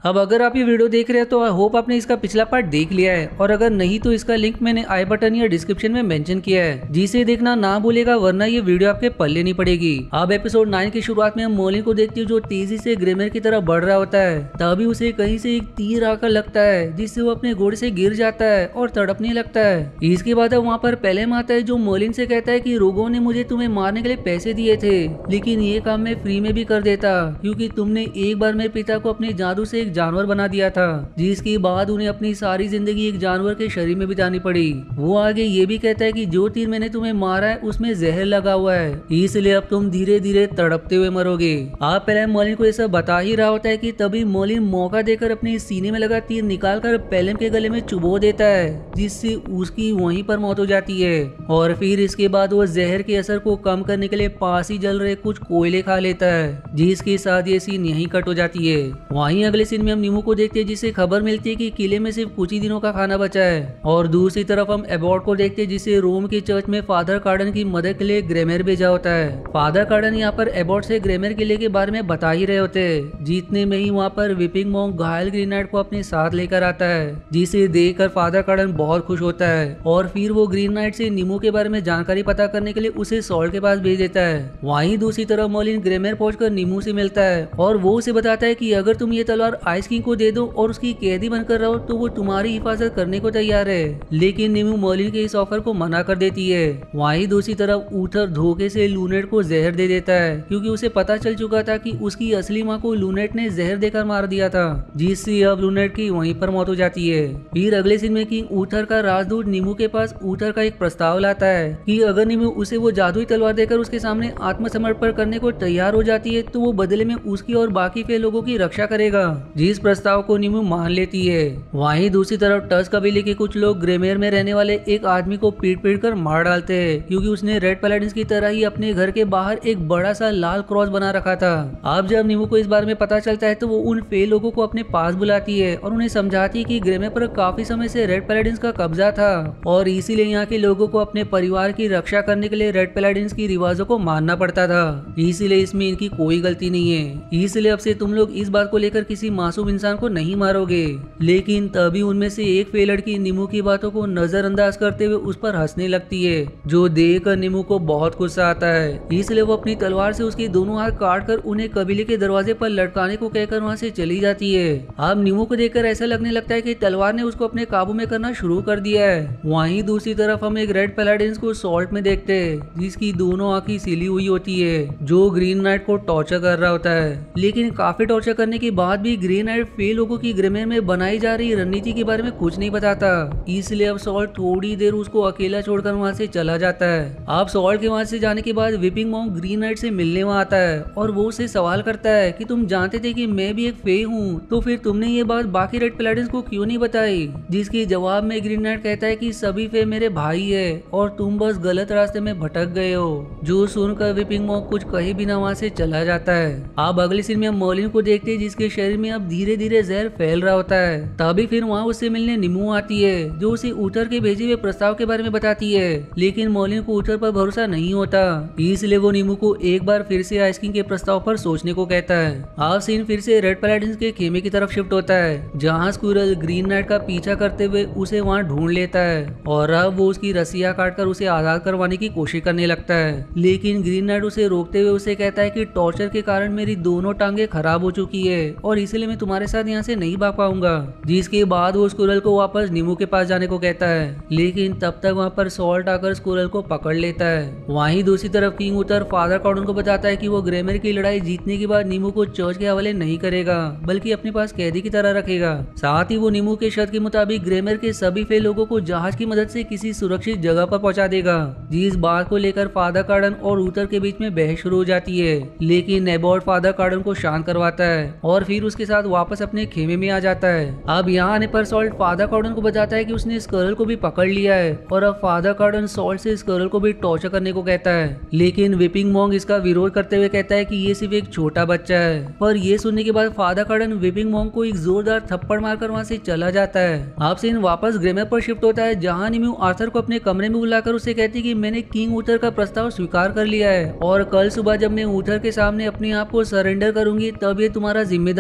अब अगर आप ये वीडियो देख रहे हैं तो आई होप आपने इसका पिछला पार्ट देख लिया है, और अगर नहीं तो इसका लिंक मैंने आई बटन या डिस्क्रिप्शन में मेंशन किया है, जिसे देखना ना भूलेगा, वरना ये वीडियो आपके पल्ले नहीं पड़ेगी। अब एपिसोड 9 की शुरुआत में हम मोलिन को देखते हैं जो तेजी से ग्रेमर की तरफ बढ़ रहा होता है। तभी उसे कहीं से एक तीर आकर लगता है, जिससे वो अपने घोड़े से गिर जाता है और तड़पने लगता है। इसके बाद अब वहाँ पर पेलेम आता है जो मोलिन से कहता है कि रोगो ने मुझे तुम्हें मारने के लिए पैसे दिए थे, लेकिन ये काम मैं फ्री में भी कर देता, क्योंकि तुमने एक बार मेरे पिता को अपने जादू से एक जानवर बना दिया था, जिसके बाद उन्हें अपनी सारी जिंदगी एक जानवर के शरीर में बितानी पड़ी। वो आगे ये भी कहता है कि जो तीर मैंने तुम्हें मारा है उसमें जहर लगा हुआ है, इसलिए अब तुम धीरे धीरे तड़पते हुए मरोगे। आप पेलेम मोलिन को ये सब बता ही रहा होता है कि तभी मोलिन मौका देकर अपने सीने में लगा तीर निकालकर पेलेम के गले में चुबो देता है, जिससे उसकी वहीं पर मौत हो जाती है। और फिर इसके बाद वो जहर के असर को कम करने के लिए पास ही जल रहे कुछ कोयले खा लेता है, जिसके साथ ये सीन यहीं कट हो जाती है। वहीं अगले सीन में हम नीमू को देखते हैं, जिससे खबर मिलती है कि किले में सिर्फ कुछ ही दिनों का खाना बचा है। और दूसरी तरफ हम एबॉर्ड को देखते हैं, जिसे रोम के चर्च में फादर कार्डन की मदद के लिए ग्रेमर भेजा होता है। फादर कार्डन यहाँ पर एबॉर्ड से ग्रेमर किले के बारे में बता ही रहे होते हैं। जीतने में ही वहाँ पर विपिंग मॉन्क घायल ग्रीन नाइट को अपने साथ लेकर आता है, जिसे देखकर फादर कार्डन बहुत खुश होता है। और फिर वो ग्रीन नाइट से नीमू के बारे में जानकारी पता करने के लिए उसे सॉल्ट के पास भेज देता है। वहीं दूसरी तरफ मोलिन ग्रेमर पहुंचकर नीमू से मिलता है और वो उसे बताता है कि अगर तुम ये तलवार आइस किंग को दे दो और उसकी कैदी बनकर रहो तो वो तुम्हारी हिफाजत करने को तैयार है, लेकिन नीमू मोलिन के इस ऑफर को मना कर देती है। वहीं दूसरी तरफ ऊथर धोखे से लूनेट को जहर दे देता है, क्योंकि उसे पता चल चुका था कि उसकी असली माँ को लूनेट ने जहर देकर मार दिया था, जिससे अब लूनेट की वहीं पर मौत हो जाती है। फिर अगले सीन में किंग ऊथर का राजदूत नीमू के पास ऊथर का एक प्रस्ताव लाता है कि अगर नीमू उसे वो जादुई तलवार देकर उसके सामने आत्मसमर्पण करने को तैयार हो जाती है तो वो बदले में उसकी और बाकी फे लोगों की रक्षा करेगा, जिस प्रस्ताव को नीमू मान लेती है। वहीं दूसरी तरफ टस कबीले के कुछ लोग ग्रेमेर में रहने वाले एक आदमी को पीट कर मार डालते हैं, क्योंकि उसने रेड पैलेडिन्स की तरह ही अपने घर के बाहर एक बड़ा सा लाल क्रॉस बना रखा था। अब जब नीमू को इस बारे में पता चलता है तो वो उन फे लोगों को अपने पास बुलाती है और उन्हें समझाती है कि ग्रेमेर पर काफी समय से रेड पैलेडिन्स का कब्जा था, और इसीलिए यहाँ के लोगों को अपने परिवार की रक्षा करने के लिए रेड पैलेडिन्स की रिवाजों को मानना पड़ता था, इसलिए इसमें इनकी कोई गलती नहीं है। इसलिए अब से तुम लोग इस बात को लेकर किसी मासूम इंसान को नहीं मारोगे। लेकिन तभी उनमें से एक फे लड़की नीमू की बातों को नजरअंदाज करते हुए उस पर हंसने लगती है, जो देखकर नीमू को बहुत गुस्सा आता है। इसलिए वो अपनी तलवार से उसके दोनों हाथ काट कर उन्हें कबीले के दरवाजे पर लटकाने को कहकर वहाँ से चली जाती है। अब नीमू को देखकर ऐसा लगने लगता है कि तलवार ने उसको अपने काबू में करना शुरू कर दिया है। वहीं दूसरी तरफ हम एक रेड पैलाडिन्स को सॉल्ट में देखते हैं, जिसकी दोनों आंखें सिली हुई होती है, जो ग्रीन नाइट को टॉर्चर कर रहा होता है। लेकिन काफी टॉर्चर करने के बाद भी ग्रीन नाइट फे लोगों की ग्रेमेर में बनाई जा रही रणनीति के बारे में कुछ नहीं बताता, इसलिए अब सॉल्ट थोड़ी देर उसको अकेला छोड़कर वहाँ से चला जाता है। अब सॉल्ट के वहाँ से जाने के बाद विपिंग मॉन्क ग्रीन नाइट से मिलने वहाँ आता है और वो उसे सवाल करता है कि तुम जानते थे कि मैं भी एक फे हूँ, तो फिर तुमने ये बात बाकी रेड पैलाडिन्स को क्यों नहीं बताई? जिसके जवाब में ग्रीन नाइट कहता है कि सभी फे मेरे भाई है और तुम बस गलत रास्ते में भटक गए हो। जो सुनकर विपिंग मॉन्क कुछ कहे बिना वहाँ से चला जाता है। अब अगले सीन में हम मोलिन को देखते हैं, जिसके शरीर में अब धीरे धीरे जहर फैल रहा होता है। तभी फिर वहाँ उससे मिलने नीमू आती है, जो उसे ऊथर के भेजे हुए प्रस्ताव के बारे में बताती है। लेकिन मोलिन को ऊथर पर भरोसा नहीं होता, इसलिए वो नीमू को एक बार फिर से आइस किंग के प्रस्ताव पर सोचने को कहता है। अब सीन फिर से रेड पैलाडिन्स के खेमे की तरफ शिफ्ट होता है, जहाँ स्क्विरल ग्रीन नाइट का पीछा करते हुए उसे वहाँ ढूंढ लेता है और अब वो उसकी रस्सियाँ काटकर उसे आजाद करवाने की कोशिश करने लगता है। लेकिन ग्रीन नाइट उसे रोकते हुए उसे कहता है कि टॉर्चर के कारण मेरी दोनों टांगे खराब हो चुकी है और इसलिए मैं तुम्हारे साथ यहाँ से नहीं भाग पाऊंगा। जिसके बाद वो स्क्विरल को वापस नीमू के पास जाने को कहता है, लेकिन तब तक वहाँ पर सॉल्ट आकर स्क्विरल को पकड़ लेता है। वहीं दूसरी तरफ किंग ऊथर फादर कार्डन को बताता है कि वो ग्रेमर की लड़ाई जीतने के बाद नीमू को चर्च के हवाले नहीं करेगा, बल्कि अपने पास कैदी की तरह रखेगा। साथ ही वो नीमू के शर्त के मुताबिक ग्रेमर के सभी फे लोगों को जहाज की मदद से किसी सुरक्षित जगह पर पहुंचा देगा। जिस बात को लेकर फादर कार्डन और ऊथर के बीच में बहस शुरू हो जाती है, लेकिन एबॉर्ड फादर कार्डन को शांत करवाता है और फिर उसके साथ वापस अपने खेमे में आ जाता है। अब यहाँ आने पर सॉल्ट फादर कार्डन को बताता है कि उसने स्क्विरल को भी पकड़ लिया है और अब फादर कार्डन सॉल्ट से स्क्विरल को भी टॉर्चर करने को कहता है। लेकिन विपिंग मॉन्क इसका विरोध करते हुए कहता है कि ये सिर्फ एक छोटा बच्चा है। पर ये सुनने के बाद फादर कार्डन विपिंग मॉन्क को एक जोरदार थप्पड़ मारकर वहाँ से चला जाता है। अब सीन वापस ग्रेमर पर शिफ्ट होता है, जहाँ नीमू आर्थर को अपने कमरे में बुलाकर उसे कहती है कि मैंने किंग ऊथर का प्रस्ताव स्वीकार कर लिया है और कल सुबह जब मैं ऊथर के सामने अपने आप को सरेंडर करूंगी तब ये तुम्हारा जिम्मेदारी होगी।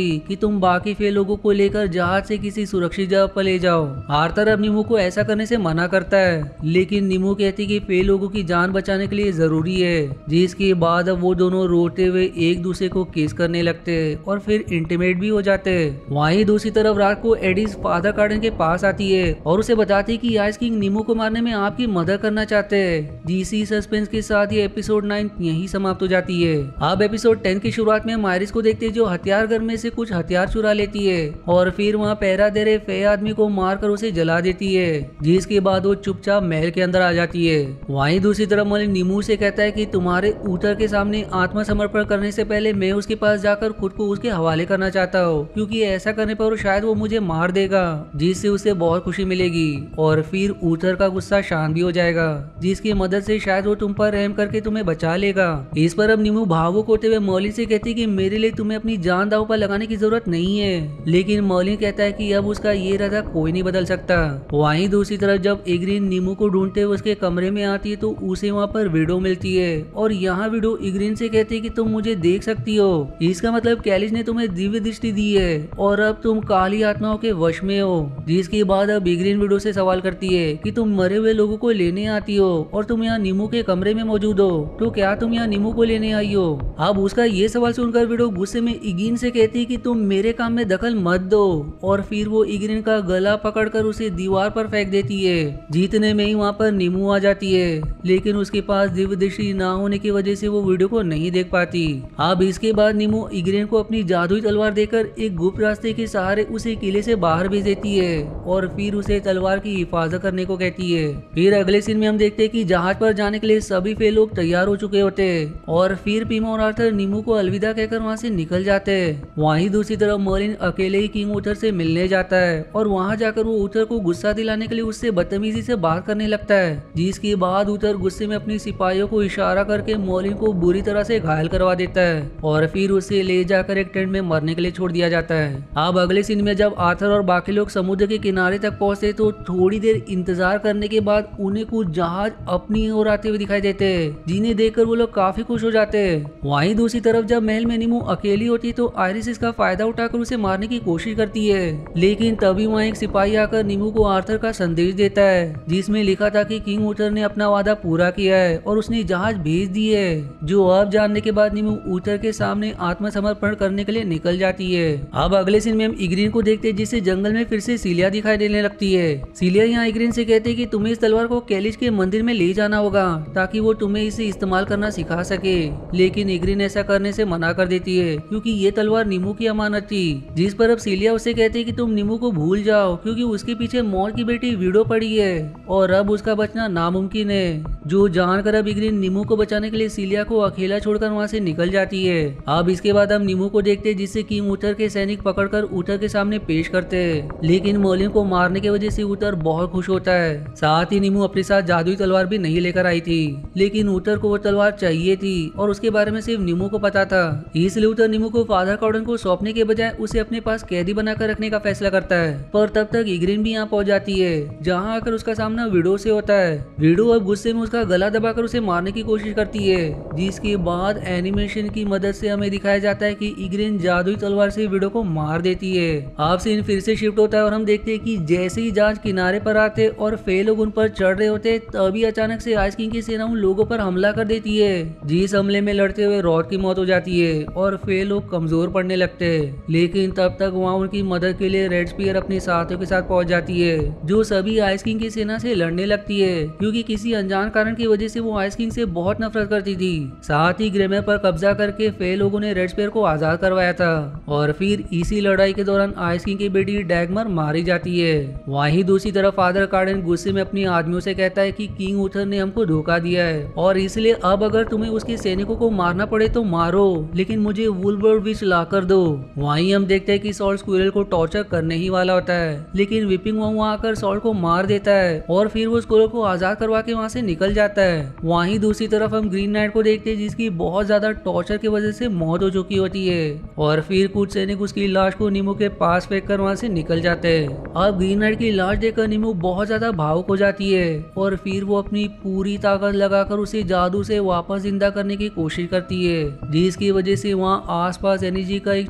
कि तुम बाकी फेल लोगों को लेकर जहाज से किसी सुरक्षित जगह पर ले जाओ। आर्थर अब नीमू को ऐसा करने से मना करता है, लेकिन नीमू कहती कि फेल लोगों की जान बचाने के लिए जरूरी है। जिसके बाद अब वो दोनों रोते हुए एक दूसरे को किस करने लगते और फिर इंटीमेट भी हो जाते। वहीं दूसरी तरफ रात को एडिस फादर कार्डन के पास आती है और उसे बताती है कि आइस किंग नीमू को मारने में आपकी मदद करना चाहते हैं। डीसी सस्पेंस के साथ ये एपिसोड 9 यही समाप्त हो जाती है। अब एपिसोड 10 की शुरुआत में हम आयरिस को देखते हैं जो हथियार घर में से कुछ हथियार चुरा लेती है और फिर वहाँ पहरा दे रहे फे आदमी को मारकर उसे जला देती है। जिसके बाद वो चुपचाप महल के अंदर आ जाती है। वहीं दूसरी तरफ मलिन नीमू से कहता है कि तुम्हारे ऊतर के सामने आत्मसमर्पण करने से पहले मैं उसके पास जाकर खुद को उसके हवाले करना चाहता हूँ, क्योंकि ऐसा करने पर शायद वो मुझे मार देगा, जिससे उसे बहुत खुशी मिलेगी और फिर ऊतर का गुस्सा शांत भी हो जाएगा, जिसकी मदद से शायद वो तुम पर रहम करके तुम्हें बचा लेगा। इस पर अब नीमू भावुक होते हुए मॉलिन से कहती कि मेरे लिए तुम्हें अपनी जान दांव पर लगाने की जरूरत नहीं है, लेकिन मॉलिन कहता है कि अब उसका ये इरादा कोई नहीं बदल सकता। वहीं दूसरी तरफ जब इग्रीन नीमू को ढूंढते हुए उसके कमरे में आती है तो उसे वहाँ पर विडो मिलती है और यहाँ विडो इग्रीन से कहती है कि तुम मुझे देख सकती हो, इसका मतलब कैलिस ने तुम्हें दिव्य दृष्टि दी है और अब तुम काली आत्माओं के वश में हो। जिसके बाद अब इग्रीन विडो से सवाल करती है कि तुम मरे हुए लोगों को लेने आती हो और तुम यहाँ नीमू के कमरे में मौजूद हो, तो क्या तुम यहाँ नीमू को लेने आई हो? अब उसका ये सवाल सुनकर विडो गुस्से में इग्रीन से कहती है कि तुम मेरे काम में दखल मत दो और फिर वो इग्रीन का गला पकड़कर उसे दीवार पर फेंक देती है। जीतने में ही वहाँ पर नीमू आ जाती है, लेकिन उसके पास दिव्य दृष्टि ना होने की वजह से वो वीडियो को नहीं देख पाती। अब इसके बाद नीमू इग्रीन को अपनी जादुई तलवार देकर एक गुप्त रास्ते के सहारे उसे किले से बाहर भेज देती है और फिर उसे तलवार की हिफाजत करने को कहती है। फिर अगले सीन में हम देखते हैं कि जहाज पर जाने के लिए सभी फे लोग तैयार हो चुके होते हैं और फिर पीमा और आर्थर नीमू को अलविदा कहकर वहाँ से निकल जाते हैं। वहीं दूसरी तरफ मर्लिन अकेले ही किंग ऊथर से मिलने जाता है और वहाँ जाकर वो ऊथर को गुस्सा दिलाने के लिए उससे बदतमीजी से बात करने लगता है। जिसके बाद ऊथर गुस्से में अपनी सिपाहियों को इशारा करके मर्लिन को बुरी तरह से घायल करवा देता है और फिर उसे ले जाकर एक टेंट में मरने के लिए छोड़ दिया जाता है। अब अगले सीन में जब आर्थर और बाकी लोग समुद्र के किनारे तक पहुंचते तो थोड़ी देर इंतजार करने के बाद उन्हें कुछ जहाज अपनी ओर आते हुए दिखाई देते हैं, जिन्हें देखकर वो लोग काफी खुश हो जाते हैं। वहीं दूसरी तरफ जब महल में नीमू अकेली होती तो आयरिस इसका फायदा उठाकर उसे मारने की कोशिश करती है, लेकिन तभी वहाँ एक सिपाही आकर नीमू को आर्थर का संदेश देता है जिसमें लिखा था कि किंग ऊथर ने अपना वादा पूरा किया है और उसने जहाज भेज दिए है। जो अब जानने के बाद नीमू ऊथर के सामने आत्मसमर्पण करने के लिए निकल जाती है। अब अगले सीन में हम इग्रीन को देखते हैं जिससे जंगल में फिर से सीलिया दिखाई देने लगती है। सीलिया यहाँ इग्रीन से कहते हैं कि तुम्हें इस तलवार को कैलिस के मंदिर में ले जाना होगा ताकि वो तुम्हें इसे इस्तेमाल करना सिखा सके, लेकिन इग्रीन ऐसा करने से मना कर देती है क्योंकि ये तलवार नीमू की अमानत थी। जिस पर अब सीलिया उसे कहती है कि तुम नीमू को भूल जाओ क्योंकि उसके पीछे मौत की बेटी विडो पड़ी है और अब उसका बचना नामुमकिन है। जो जानकर अब इग्रीन नीमू को बचाने के लिए सीलिया को अकेला छोड़कर वहाँ से निकल जाती है। अब इसके बाद हम नीमू को देखते हैं जिससे किंग ऊथर के सैनिक पकड़कर ऊथर के सामने पेश करते हैं, लेकिन मर्लिन को मारने की वजह से ऊथर बहुत खुश होता है। साथ ही नीमू अपने साथ जादुई तलवार भी नहीं लेकर आई थी, लेकिन ऊथर को वो तलवार चाहिए थी और उसके बारे में सिर्फ नीमू को पता था। इसलिए ऊथर नीमू को फादर कार्डन को सौंपने के बजाय उसे अपने पास कैदी बनाकर रखने का फैसला करता है। पर तब तक इग्रीन भी यहाँ पहुंच जाती है जहाँ आकर उसका सामना विडो से होता है। विडो अब गुस्से में उसका गला दबाकर उसे मारने की कोशिश करती है, जिसके बाद एनिमेशन की मदद से हमें दिखाया जाता है कि इग्रीन जादुई तलवार से विडो को मार देती है। अब सीन फिर से शिफ्ट होता है और हम देखते हैं कि जैसे ही जहाज किनारे पर आते और फे लोग उन पर चढ़ रहे होते तभी अचानक से आइस किंग की सेना उन लोगों पर हमला कर देती है। जिस हमले में लड़ते हुए रॉड की मौत हो जाती है और फे लोग कमजोर पड़ने लगते हैं, लेकिन तब तक वहाँ उनकी मदद के लिए रेड स्पीयर अपने साथियों के साथ पहुंच जाती है जो सभी आइस किंग की सेना से लड़ने लगती है क्योंकि किसी अनजान कारण की वजह से वो आइस किंग से बहुत नफरत करती थी। साथ ही ग्रेमर पर कब्जा करके फे लोगों ने रेड स्पीयर को आजाद करवाया था और फिर इसी लड़ाई के दौरान आइस किंग की बेटी डैगमर मारी जाती है। वहीं दूसरी तरफ फादर कार्डन गुस्से में अपनी आदमियों से कहता है कि किंग ऊथर ने हमको धोखा दिया है और इसलिए अब अगर तुम्हें उसके सैनिकों को मारना पड़े तो मारो, लेकिन मुझे वुल्ववर्ड विच ला कर दो। वहीं हम देखते हैं कि सॉल स्क्विरल को टॉर्चर करने ही वाला होता है, लेकिन विपिंग वहाँ आकर सॉल को मार देता है और फिर वो स्क्विरल को आजाद करवा के वहाँ से निकल जाता है। वहीं दूसरी तरफ हम ग्रीन नाइट को देखते हैं जिसकी बहुत ज्यादा टॉर्चर की वजह से मौत हो चुकी होती है और फिर कुछ सैनिक उसकी लाश को नीमू के पास फेंक कर वहाँ से निकल जाते हैं। अब ग्रीन नाइट की लाश देखकर नीमू बहुत ज्यादा भावुक हो जाती है और फिर वो अपनी पूरी ताकत लगाकर उसे जादू से वापस जिंदा करने की कोशिश करती है, जिसकी वजह से वहाँ आसपास एनर्जी का एक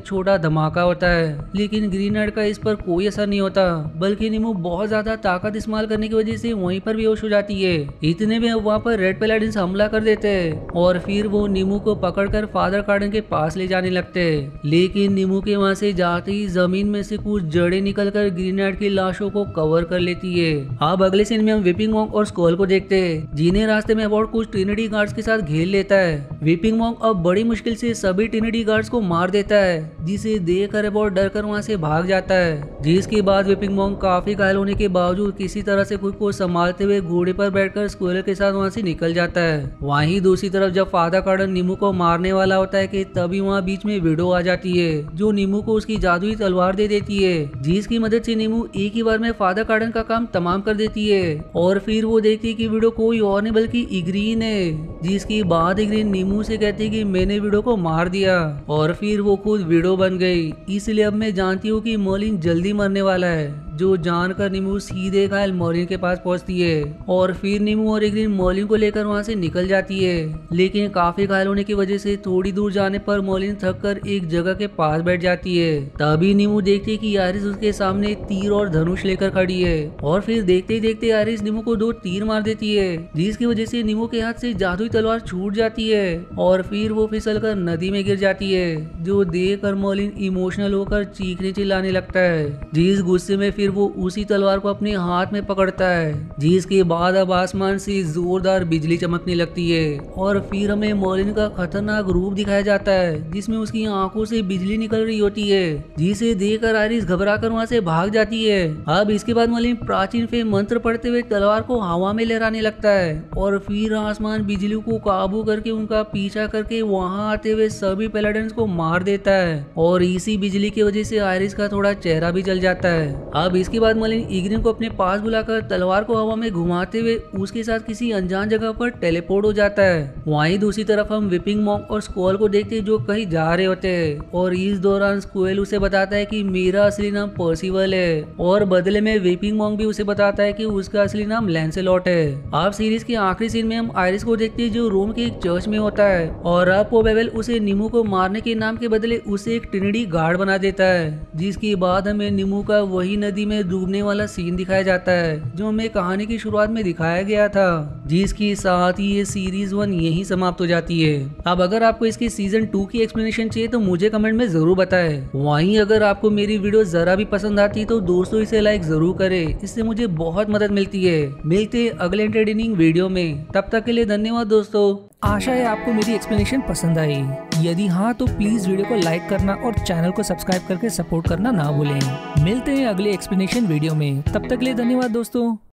छोटा धमाका होता है, लेकिन ग्रीन नाइट का इस पर कोई असर नहीं होता, बल्कि नीमू बहुत ज्यादा ताकत इस्तेमाल करने की वजह से वहीं पर बेहोश हो जाती है। इतने में वहाँ पर रेड पैलाडिन्स हमला कर देते हैं और फिर वो नीमू को पकड़कर फादर कार्डन के पास ले जाने लगते हैं। लेकिन नीमू के वहाँ से जाते ही जमीन में से कुछ जड़ें निकलकर ग्रीन नाइट की लाशों को कवर कर लेती है। अब अगले सीन में हम वीपिंग मॉन्क और स्कॉल को देखते हैं, जिन्हें रास्ते में अबॉर्ड कुछ ट्रिनिटी गार्ड्स के साथ घेर लेता है। वीपिंग मॉन्क अब बड़ी मुश्किल से सभी ट्रिनिटी गार्ड्स को मार देता है, जिसे देखकर अबॉर्ड डरकर वहाँ से भाग जाता है। जिसके बाद वीपिंग मॉन्क काफी घायल होने के बावजूद किसी तरह से खुद को संभालते हुए घोड़े पर बैठकर स्क्वेरल के साथ वहाँ से निकल जाता है। वहीं दूसरी तरफ जब फादर कार्डन नीमू को मारने वाला होता है कि तभी वहाँ बीच में विडो आ जाती है, जो नीमू को उसकी जादुई तलवार दे देती है, जिसकी मदद से नीमू एक ही बार में फादर कार्डन का काम तमाम कर देती है। और फिर वो देखती है कि विडो कोई और नहीं बल्कि इग्रीन है, जिसकी बाद इग्रीन नीमू से कहती है कि मैंने विडो को मार दिया और फिर वो खुद विडो बन गई। इसलिए अब मैं जानती हूँ कि मर्लिन जल्दी मरने वाला है, जो जानकर नीमू सीधे घायल मर्लिन के पास पहुंचती है और फिर नीमू और इग्रीन मर्लिन को लेकर वहां से निकल जाती है। लेकिन काफी घायल होने की वजह से थोड़ी दूर जाने पर मर्लिन थककर एक जगह के पास बैठ जाती है। तभी नीमू देखती है कि आयरिस उसके सामने तीर और धनुष लेकर खड़ी है और फिर देखते ही देखते आयरिस नीमू को 2 तीर मार देती है, जिसकी वजह से नीमू के हाथ से जादुई तलवार छूट जाती है और फिर वो फिसलकर नदी में गिर जाती है, जो देखकर मर्लिन इमोशनल होकर चीखने चिल्लाने लगता है। जिस गुस्से में फिर वो उसी तलवार को अपने हाथ में पकड़ता है, जिसके बाद अब आसमान से जोरदार बिजली चमकने लगती है और फिर हमें मर्लिन का खतरनाक रूप दिखाया जाता है, जिसमें उसकी आंखों से बिजली निकल रही होती है, जिसे देखकर आयरिस घबराकर वहां से भाग जाती है। अब इसके बाद मर्लिन प्राचीन फे मंत्र पढ़ते हुए तलवार को हवा में लहराने लगता है और फिर आसमान बिजली को काबू करके उनका पीछा करके वहां आते हुए सभी पैलाडिन्स को मार देता है और इसी बिजली की वजह से आयरिस का थोड़ा चेहरा भी जल जाता है। अब इसके बाद मर्लिन इग्रीन को अपने पास बुलाकर तलवार को हवा में घुमाते हुए उसके साथ किसी अनजान जगह पर टेलीपोर्ट हो जाता है। वहीं दूसरी तरफ हम वीपिंग मॉन्क और स्क्वेल को देखते हैं, जो कहीं जा रहे होते हैं और इस दौरान स्क्वेल उसे बताता है कि मेरा असली नाम पर्सिवल है और बदले में वीपिंग मॉन्क भी उसे बताता है कि उसका असली नाम लैंसेलॉट है। अब सीरीज के आखिरी सीन में हम आयरिस को देखते हैं, जो रोम के एक चर्च में होता है और अब पोबेबल उसे नीमू को मारने के नाम के बदले उसे एक ट्रिनिटी गार्ड बना देता है, जिसके बाद हमें नीमू का वही नदी में डूबने वाला सीन दिखाया जाता है जो हमें कहानी की शुरुआत में दिखाया गया था, जिसके साथ ही ये सीरीज 1 यही समाप्त हो जाती है। अब अगर आपको इसकी सीजन 2 की एक्सप्लेनेशन चाहिए तो मुझे कमेंट में जरूर बताएं। वहीं अगर आपको मेरी वीडियो जरा भी पसंद आती तो दोस्तों इसे लाइक जरूर करें, इससे मुझे बहुत मदद मिलती है। मिलते हैं अगले एंटरटेनिंग वीडियो में, तब तक के लिए धन्यवाद दोस्तों। आशा है आपको मेरी एक्सप्लेनेशन पसंद आई। यदि हाँ तो प्लीज वीडियो को लाइक करना और चैनल को सब्सक्राइब करके सपोर्ट करना ना भूलें। मिलते हैं अगले एक्सप्लेनेशन वीडियो में, तब तक के लिए धन्यवाद दोस्तों।